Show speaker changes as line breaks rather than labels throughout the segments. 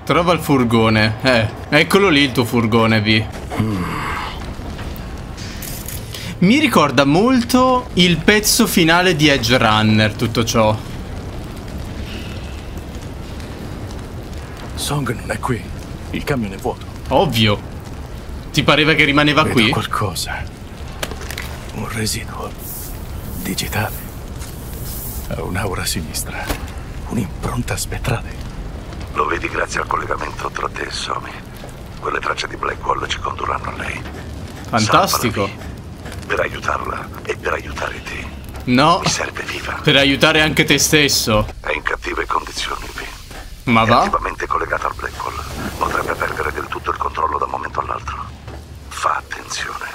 Trova il furgone. Eccolo lì il tuo furgone, Vi. Mi ricorda molto il pezzo finale di Edge Runner, tutto ciò.
Song non è qui. Il camion è vuoto.
Ovvio. Ti pareva che rimaneva
Vedo
qui?
qualcosa. Un residuo digitale. Ha un'aura sinistra. Un'impronta spettrale.
Lo vedi grazie al collegamento tra te e Somi. Quelle tracce di Blackwall ci condurranno a lei.
Fantastico.
Salvala, Vi, per aiutarla e per aiutare te.
No.
Mi serve viva.
Per aiutare anche te stesso.
È in cattive condizioni, Vi.
Ma
È
va?
attivamente collegata al Blackwall. Potrebbe perdere del tutto il controllo da un momento all'altro. Fa attenzione.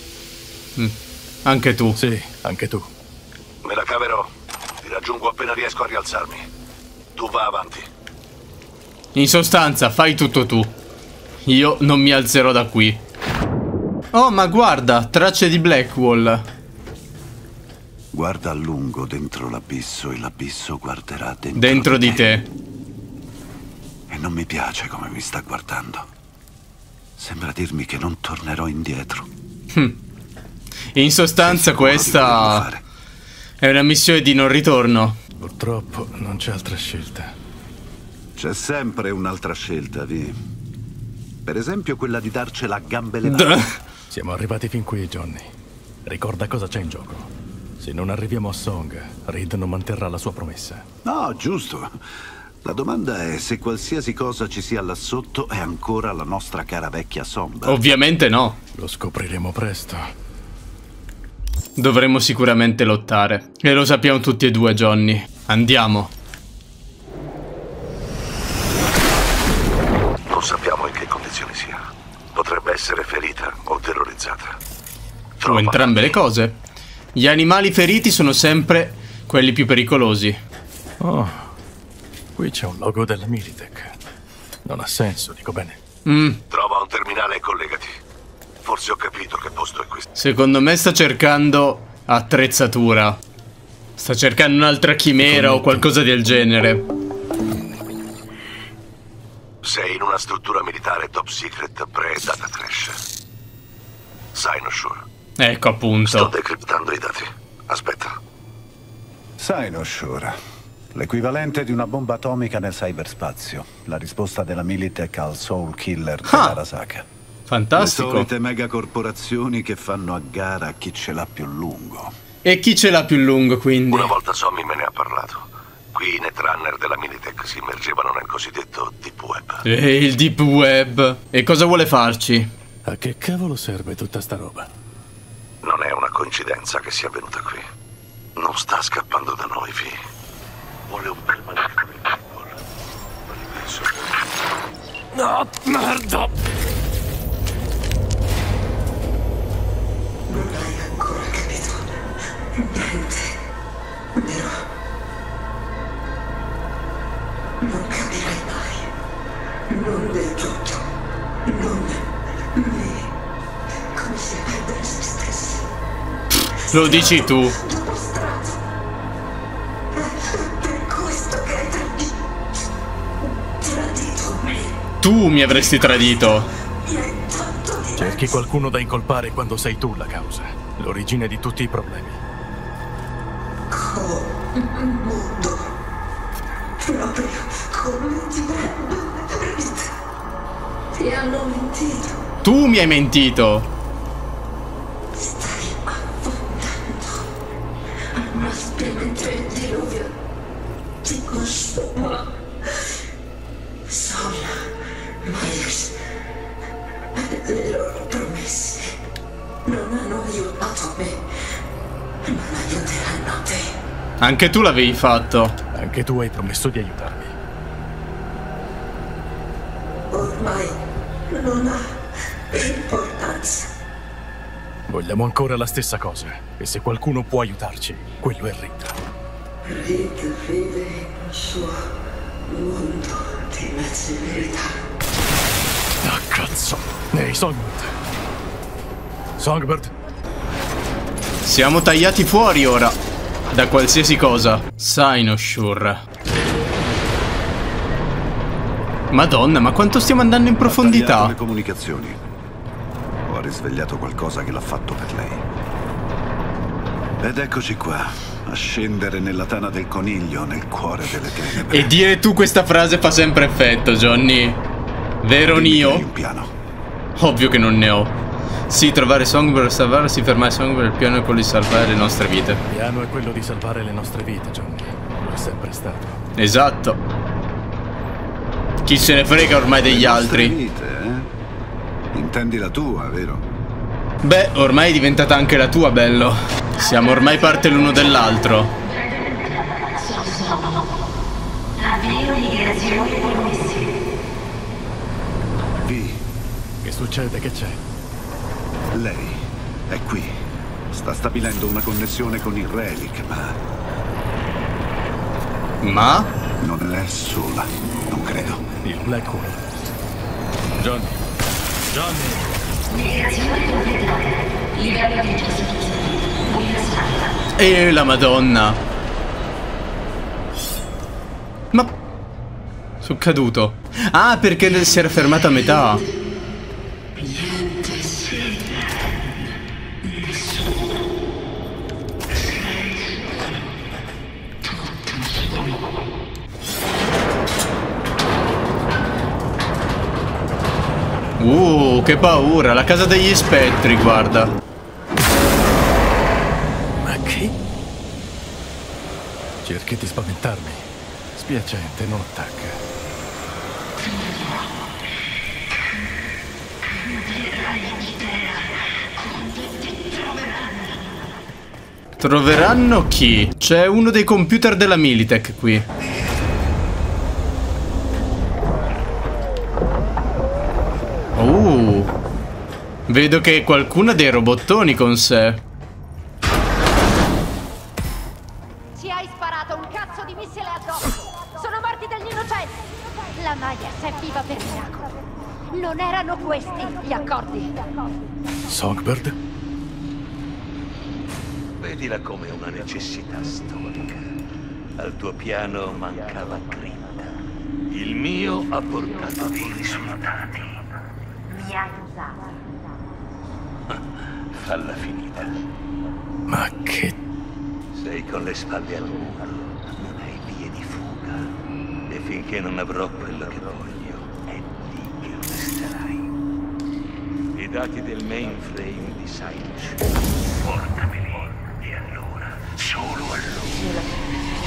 Anche tu.
Sì, anche tu.
Me la caverò. Ti raggiungo appena riesco a rialzarmi. Tu va avanti.
In sostanza, fai tutto tu. Io non mi alzerò da qui. Oh, ma guarda, tracce di Blackwall.
Guarda a lungo dentro l'abisso e l'abisso guarderà
Dentro di te.
E non mi piace come mi sta guardando. Sembra dirmi che non tornerò indietro.
In sostanza questa è una missione di non ritorno.
Purtroppo non c'è altra scelta.
C'è sempre un'altra scelta, Vi. Per esempio quella di darcela a gambe levate.
Siamo arrivati fin qui, Johnny. Ricorda cosa c'è in gioco. Se non arriviamo a Song, Reed non manterrà la sua promessa.
No, giusto. La domanda è se qualsiasi cosa ci sia là sotto è ancora la nostra cara vecchia Sombra.
Ovviamente no.
Lo scopriremo presto.
Dovremmo sicuramente lottare. E lo sappiamo tutti e due, Johnny. Andiamo.
Non sappiamo in che condizioni sia. Potrebbe essere ferita o terrorizzata.
O
Trova
entrambe le
avanti.
cose. Gli animali feriti sono sempre quelli più pericolosi.
Oh, qui c'è un logo della Militech. Non ha senso, dico bene.
Trova un terminale e collegati. Forse ho capito che posto è questo.
Secondo me sta cercando attrezzatura. Sta cercando un'altra chimera o qualcosa del genere.
Sei in una struttura militare top secret pre-data crash. Cynosure.
Ecco
Sto
appunto.
decriptando i dati. Aspetta.
Cynosure. L'equivalente di una bomba atomica nel cyberspazio. La risposta della Militech al Soul Killer dell'Arasaka.
Fantastico.
Le solite megacorporazioni che fanno a gara a chi ce l'ha più lungo.
E chi ce l'ha più lungo, quindi?
Una volta Somi me ne ha parlato. Qui i netrunner della Militech si immergevano nel cosiddetto Deep Web.
Il Deep Web. E cosa vuole farci?
A che cavolo serve tutta sta roba?
Non è una coincidenza che sia venuta qui. Non sta scappando da noi, Vi. Vuole un permanente del Blackwall.
No, merda!
Non hai ancora capito niente, vero? Non capirai mai. Non del tutto. Non me. Come se perdere se stessi.
Lo dici tu.
Dimostrato. È per questo che hai tradito me.
Tu mi avresti tradito.
Mi hai fatto di
Cerchi qualcuno da incolpare quando sei tu la causa. L'origine di tutti i problemi.
mondo. Proprio come ti ti hanno mentito.
Tu mi hai mentito.
Stai affondando. Ma mentre il diluvio ti consuma. Sol, Myers e le loro promesse non hanno aiutato me, non aiuteranno te.
Anche tu l'avevi fatto.
Anche tu hai promesso di aiutarmi.
Ormai non ha importanza.
Vogliamo ancora la stessa cosa. E se qualcuno può aiutarci, quello è Reed.
Reed vive in un suo mondo di mezze verità.
Ah, cazzo! Ehi, Songbird! Songbird!
Siamo tagliati fuori ora da qualsiasi cosa. Cynosure. Madonna, ma quanto stiamo andando in
Ha tagliato
profondità?
le comunicazioni. O ha risvegliato qualcosa che l'ha fatto per lei. Ed eccoci qua, a scendere nella tana del coniglio, nel cuore delle tenebre.
E dire tu questa frase fa sempre effetto, Johnny. Vero
Dimmi che hai
Neo?
un piano.
Ovvio che non ne ho. Sì, trovare Songbird, salvarsi, fermare Songbird, il piano è quello di salvare le nostre vite.
Il piano è quello di salvare le nostre vite, Johnny. Lo è sempre stato.
Esatto. Chi se ne frega ormai degli
Le nostre
altri?
vite, eh? Intendi la tua, vero?
Beh, ormai è diventata anche la tua, bello. Siamo ormai parte l'uno dell'altro.
Avvio migrazione permessi.
Vi,
Che succede? Che c'è?
lei è qui. Sta stabilendo una connessione con il Relic, ma
Ma?
non è sola. Non credo.
Il Blackwall. Johnny. Johnny!
Migrazione completata. Livello di gestione.
E la Madonna. Ma... sono caduto. Ah, perché si era fermata a metà. Che paura, la casa degli spettri, guarda.
Ma che? Cerchi di spaventarmi. Spiacente, non attacca.
Troveranno chi? C'è uno dei computer della Militech qui. Vedo che qualcuno ha dei robottoni con sé.
Ci hai sparato un cazzo di missile addosso! Sono morti degli innocenti! La Myers è viva per miracolo! Non erano questi gli accordi!
Songbird?
Vedila come una necessità storica. Al tuo piano mancava grinta. Il mio ha portato dei risultati.
Mi hai usato!
Falla finita.
Ma che...
Sei con le spalle al muro. Non hai vie di fuga. E finché non avrò quello che voglio, è lì che resterai. I dati del mainframe di Cyrus. Portameli. E allora, solo allora.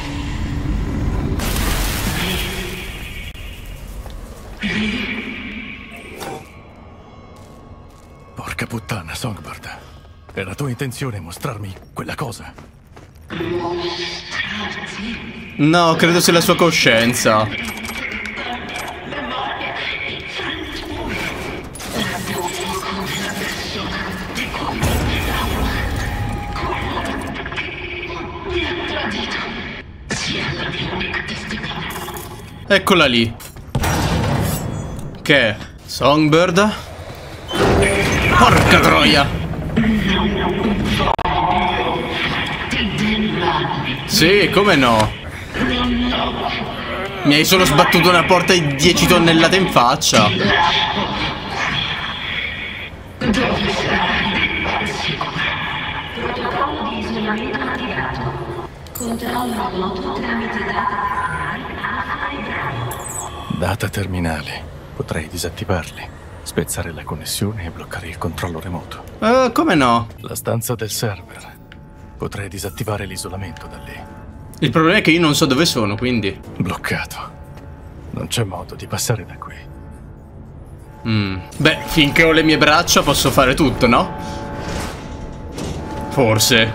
Porca puttana, Songbird. Era tua intenzione mostrarmi quella cosa?
No, credo sia la sua coscienza. Eccola lì. Che è? Songbird? Porca troia! Sì, come no? Mi hai solo sbattuto una porta di 10 tonnellate in faccia.
Protocollo di isolamento attivato. Controllo remoto tramite
Data terminali. Potrei disattivarli, spezzare la connessione e bloccare il controllo remoto.
Come no?
La stanza del server. Potrei disattivare l'isolamento da lì.
Il problema è che io non so dove sono, quindi.
Bloccato. Non c'è modo di passare da qui.
Beh, finché ho le mie braccia posso fare tutto, no? Forse.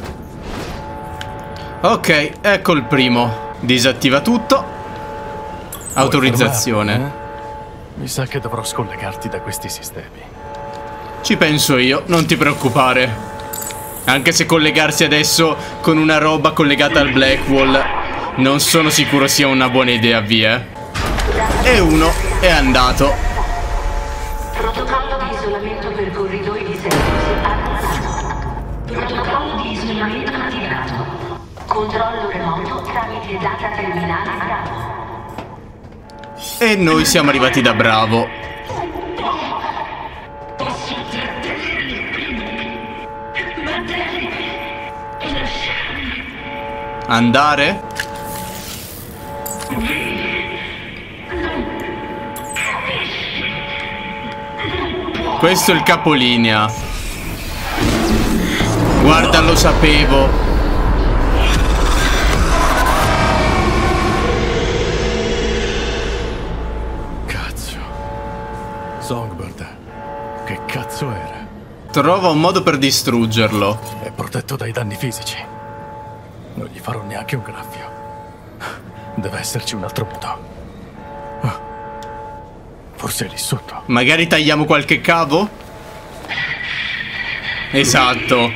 Ok, ecco il primo. Disattiva tutto. Autorizzazione.
Vuoi fermarmi, eh? Mi sa che dovrò scollegarti da questi sistemi.
Ci penso io, non ti preoccupare. Anche se collegarsi adesso con una roba collegata al Blackwall non sono sicuro sia una buona idea, via. E uno è andato.
Protocollo di isolamento per corridoi di servizi attivato. Protocollo di isolamento attivato. Controllo remoto tramite data terminale grado.
E noi siamo arrivati da Bravo. Andare? Questo è il capolinea. Guarda, lo sapevo.
Cazzo. Songbird. Che cazzo era?
Trova un modo per distruggerlo.
È protetto dai danni fisici. Non gli farò neanche un graffio. Deve esserci un altro modo. Forse è lì sotto.
Magari tagliamo qualche cavo? Esatto.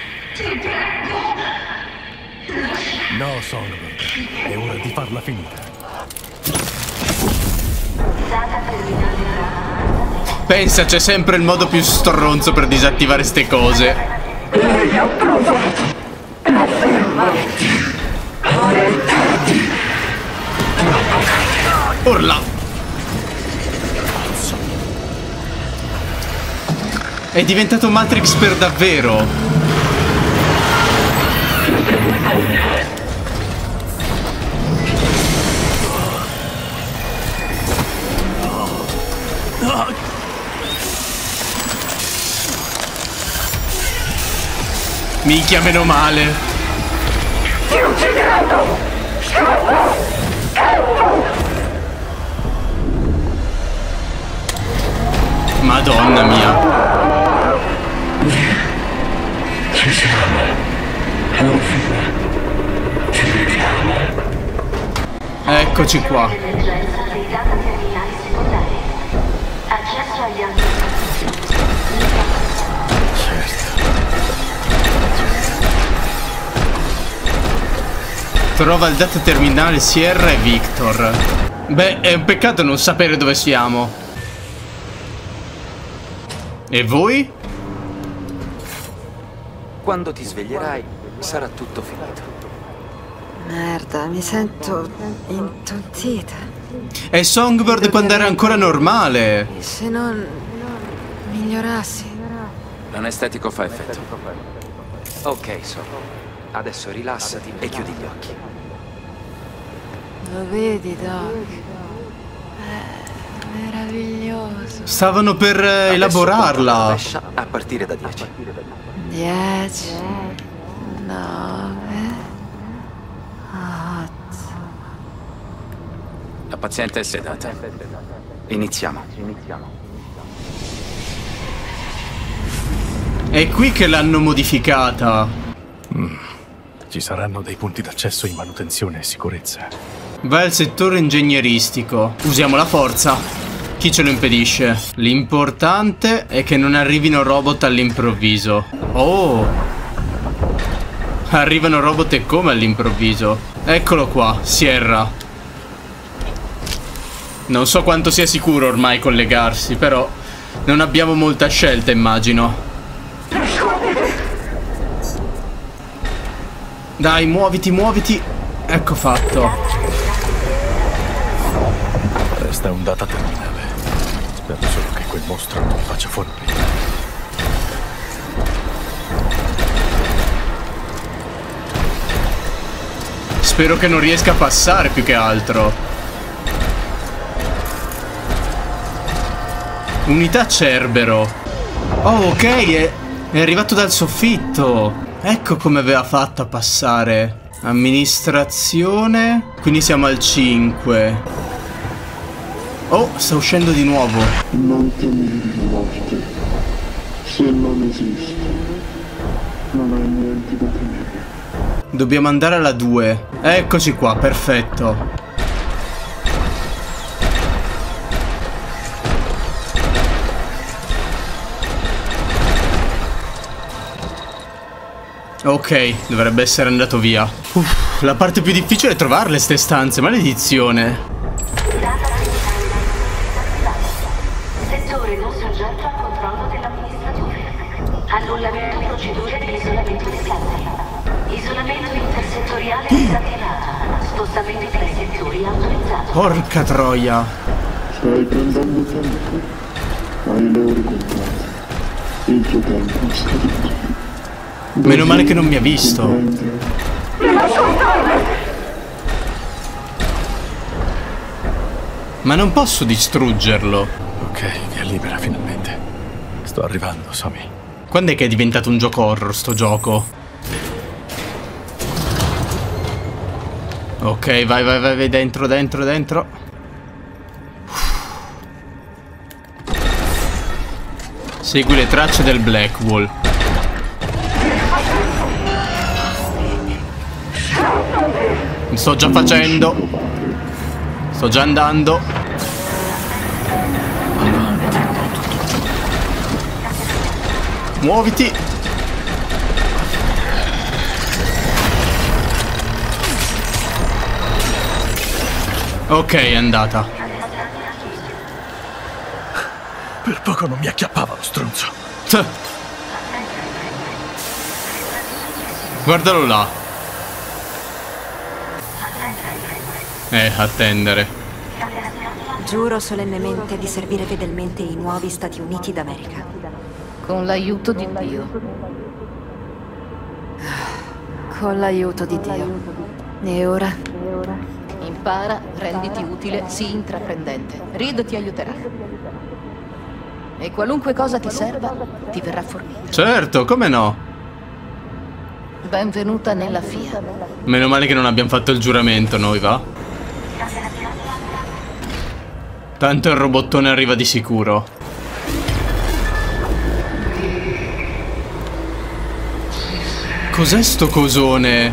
No, Songbird. È ora di farla finita.
Pensa, c'è sempre il modo più stronzo per disattivare ste cose.
Lei ha provato a fermarti.
Urla! È diventato Matrix per davvero. Minchia, meno male.
Ti ho ucciderò.
Madonna mia.
Ci siamo. Alla fine. Ci vediamo.
Eccoci qua.
Emergenza dei data terminali secondari. Accesso agli altri.
Trova il data terminale Sierra e Victor. Beh, è un peccato non sapere dove siamo. E voi?
Quando ti sveglierai, sarà tutto finito.
Merda, mi sento intontita.
È Songbird quando era ancora normale.
Se non migliorassi.
L'anestetico fa effetto. Ok, adesso rilassati e chiudi gli occhi.
Lo vedi, Doc? È meraviglioso.
Stavano per elaborarla.
Rovescia a partire da 10.
10, 9, 8.
La paziente è sedata. Iniziamo.
È qui che l'hanno modificata.
Ci saranno dei punti d'accesso in manutenzione e sicurezza.
Vai al settore ingegneristico. Usiamo la forza. Chi ce lo impedisce? L'importante è che non arrivino robot all'improvviso. Oh! Arrivano robot e come all'improvviso? Eccolo qua, Sierra. Non so quanto sia sicuro ormai collegarsi, però non abbiamo molta scelta, immagino. Dai, muoviti, muoviti. Ecco fatto.
Resta un data terminale. Spero solo che quel mostro non mi faccia fuori.
Spero che non riesca a passare più che altro. Unità Cerbero. Oh, ok, è arrivato dal soffitto. Ecco come aveva fatto a passare. Amministrazione. Quindi siamo al 5. Oh, sta uscendo di nuovo.
Non temere la morte. Se non esiste, non hai niente da temere.
Dobbiamo andare alla 2. Eccoci qua, perfetto. Ok, dovrebbe essere andato via. La parte più difficile è trovarle ste stanze, maledizione.
Settore non soggetto al controllo dell'amministratore. Annullamento procedure di isolamento dei classi. Isolamento intersettoriale disattivato. Spostamento tra i settori autorizzato.
Porca troia.
Stai prendendo tempo. Hai le ore contate. Il tuo tempo sta scaduto.
Meno male che non mi ha visto. Ma non posso distruggerlo.
Ok, via libera finalmente. Sto arrivando, Somi.
Quando è che è diventato un gioco horror sto gioco? Ok, vai, dentro. Segui le tracce del Blackwall. Mi sto già facendo. Sto già andando. Muoviti. Ok, è andata.
Per poco non mi acchiappava lo stronzo.
Guardalo là. Attendere.
Giuro solennemente di servire fedelmente i nuovi Stati Uniti d'America.
Con l'aiuto di Dio.
Con l'aiuto di Dio. E ora?
Impara, renditi utile, sii intraprendente. Reed ti aiuterà. E qualunque cosa ti serva, ti verrà fornita.
Certo, come no?
Benvenuta nella FIA.
Meno male che non abbiamo fatto il giuramento noi, va? Tanto il robottone arriva di sicuro. Cos'è sto cosone?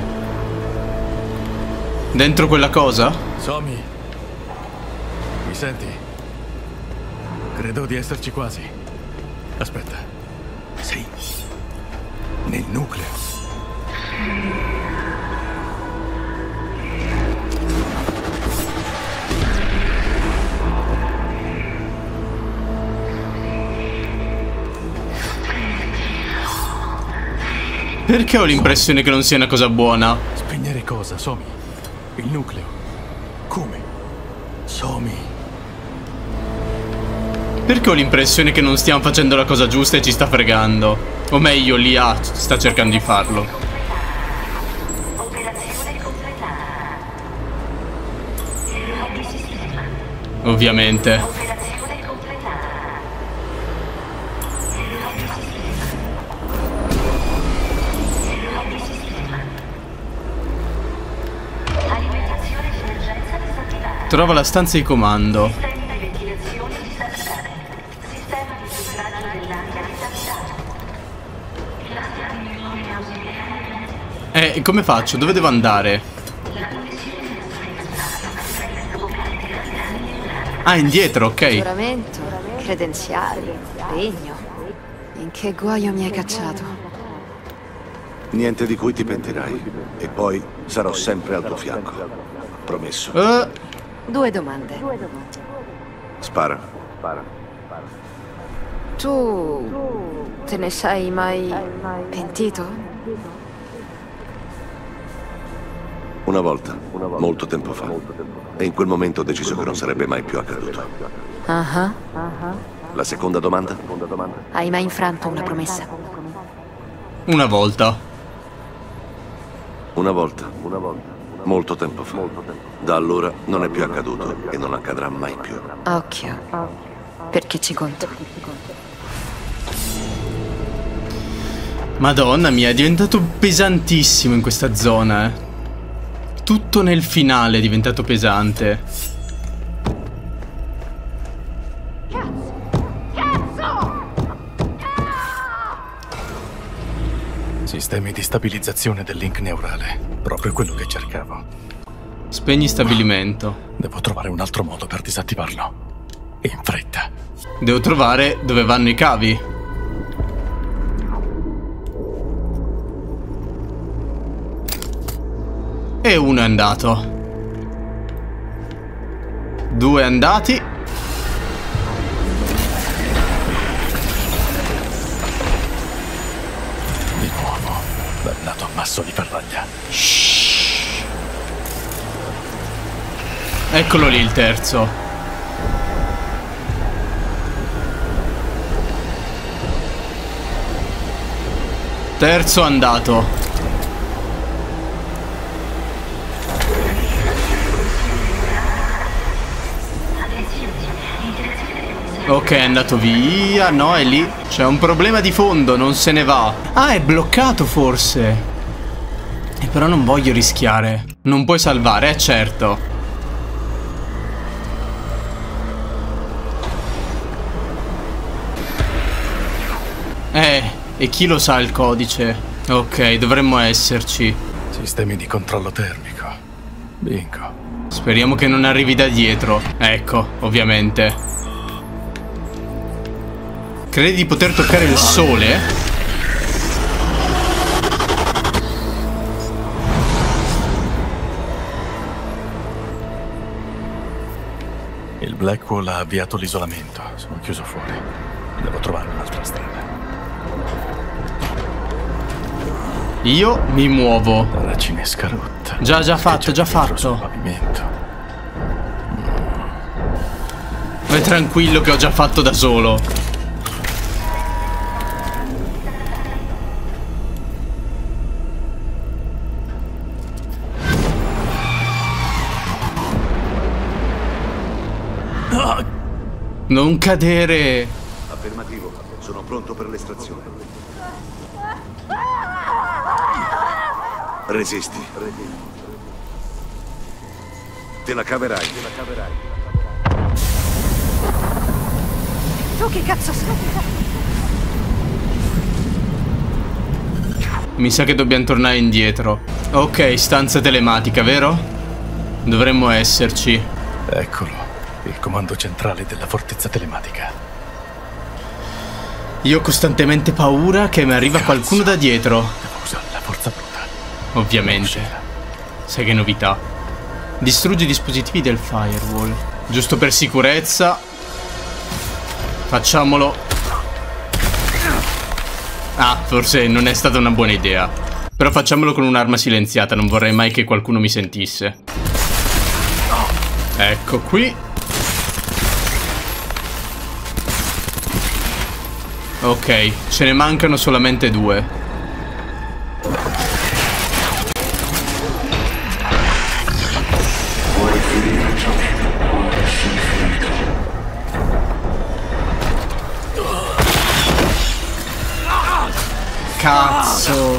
Dentro quella cosa?
Somi, mi senti? Credo di esserci quasi. Aspetta. Sì. Nel nucleo.
Perché ho l'impressione che non sia una cosa buona?
Spegnere cosa, Somi? Il nucleo. Come? Somi.
Perché ho l'impressione che non stiamo facendo la cosa giusta e ci sta fregando? O meglio, l'IA sta cercando di farlo. Ovviamente. Trova la stanza di comando. Come faccio? Dove devo andare? Ah, indietro, ok.
Giuramento, credenziali, regno. In che guaio mi hai cacciato?
Niente di cui ti pentirai. E poi sarò sempre al tuo fianco. Promesso.
2 domande.
Spara.
Tu te ne sei mai pentito?
Una volta, molto tempo fa. E in quel momento ho deciso che non sarebbe mai più accaduto. La seconda domanda?
Hai mai infranto una promessa?
Una volta.
Una volta. Molto tempo fa. Da allora non è più accaduto e non accadrà mai più.
Occhio, perché ci conto.
Madonna mia, è diventato pesantissimo in questa zona, eh. Tutto nel finale è diventato pesante.
Sistemi di stabilizzazione del link neurale. Proprio quello che cercavo.
Spegni stabilimento.
Devo trovare un altro modo per disattivarlo. In fretta.
Devo trovare dove vanno i cavi. E uno è andato. 2 andati.
Di nuovo. Dal lato ammasso di ferraglia.
Eccolo lì il terzo. Terzo andato. Ok, è andato via. No, è lì. C'è un problema di fondo, non se ne va. Ah, è bloccato forse. E però non voglio rischiare. Non puoi salvare, certo. E chi lo sa il codice? Ok, dovremmo esserci.
Sistemi di controllo termico. Bingo.
Speriamo che non arrivi da dietro. Ecco, ovviamente. Credi di poter toccare il sole?
Il Blackwall ha avviato l'isolamento. Sono chiuso fuori. Devo trovare un'altra strada.
Io mi muovo.
Racinesca rotta.
Già fatto, già fatto. Vai tranquillo che ho già fatto da solo. Non cadere.
Affermativo, sono pronto per l'estrazione. Resisti. Te la caverai.
Tu che cazzo sei?
Mi sa che dobbiamo tornare indietro. Ok, stanza telematica, vero? Dovremmo esserci.
Eccolo, il comando centrale della fortezza telematica.
Io ho costantemente paura che mi arriva qualcuno da dietro.
Devo usare la forza bruta.
Ovviamente. Sai che novità. Distruggi i dispositivi del firewall. Giusto per sicurezza. Facciamolo. Ah, forse non è stata una buona idea. Però facciamolo con un'arma silenziata. Non vorrei mai che qualcuno mi sentisse. Ecco qui. Ok, ce ne mancano solamente 2. Cazzo.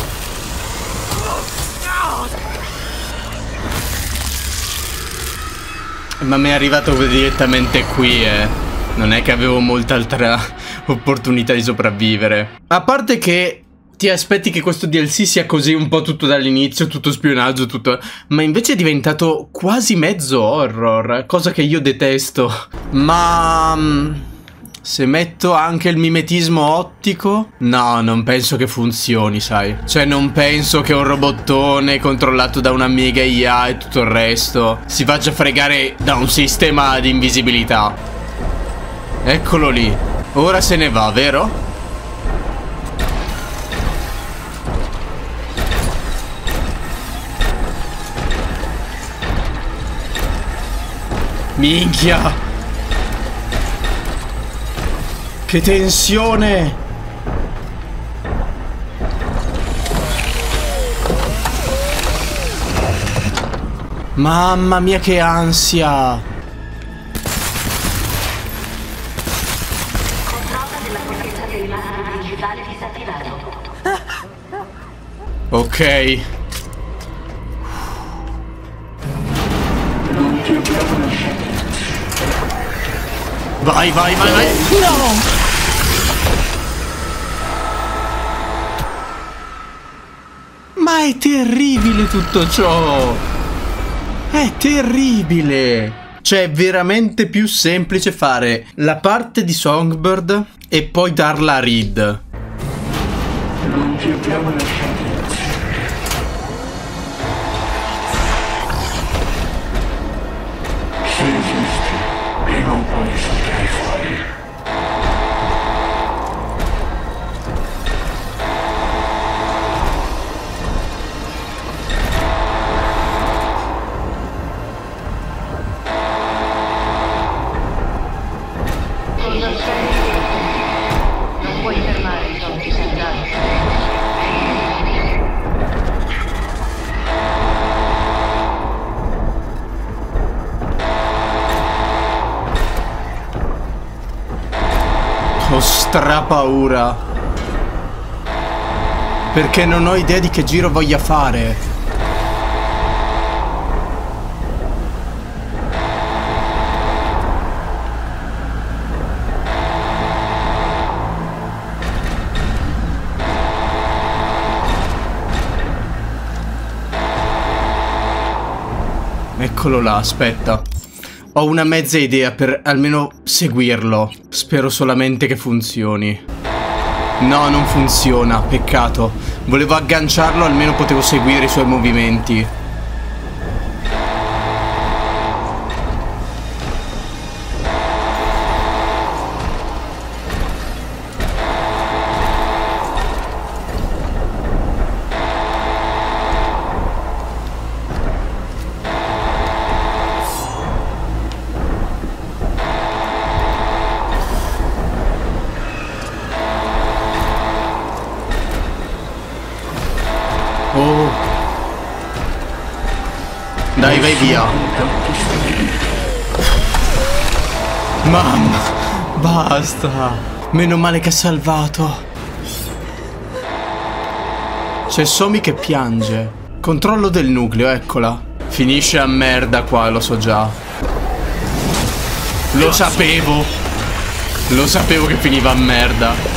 Ma mi è arrivato direttamente qui, Non è che avevo molta altra opportunità di sopravvivere. A parte che ti aspetti che questo DLC sia così un po' tutto dall'inizio, tutto spionaggio, tutto... Ma invece è diventato quasi mezzo horror, cosa che io detesto. Ma... se metto anche il mimetismo ottico? No, non penso che funzioni, sai. Cioè, non penso che un robottone controllato da una mega IA e tutto il resto si faccia fregare da un sistema di invisibilità. Eccolo lì. Ora se ne va, vero? Minchia! Che tensione! Mamma mia che ansia!
Controllo della fortezza telematica digitale disattivato.
Ok. Vai, vai, vai, vai! No! Ma è terribile tutto ciò! È terribile! Cioè, è veramente più semplice fare la parte di Songbird e poi darla a Reed.
Non ti abbiamo lasciato. Se esisti e non puoi saltare fuori.
Non puoi fermare ciò che sei già.
strapaura. Perché non ho idea di che giro voglia fare. Eccolo là, aspetta. Ho una mezza idea per almeno seguirlo. Spero solamente che funzioni. No, non funziona, peccato. Volevo agganciarlo, almeno potevo seguire i suoi movimenti. Oh. Dai, vai via. Mamma, basta. Meno male che ha salvato. C'è Somi che piange. Controllo del nucleo, eccola. Finisce a merda qua, lo so già. Lo sapevo. Lo sapevo che finiva a merda.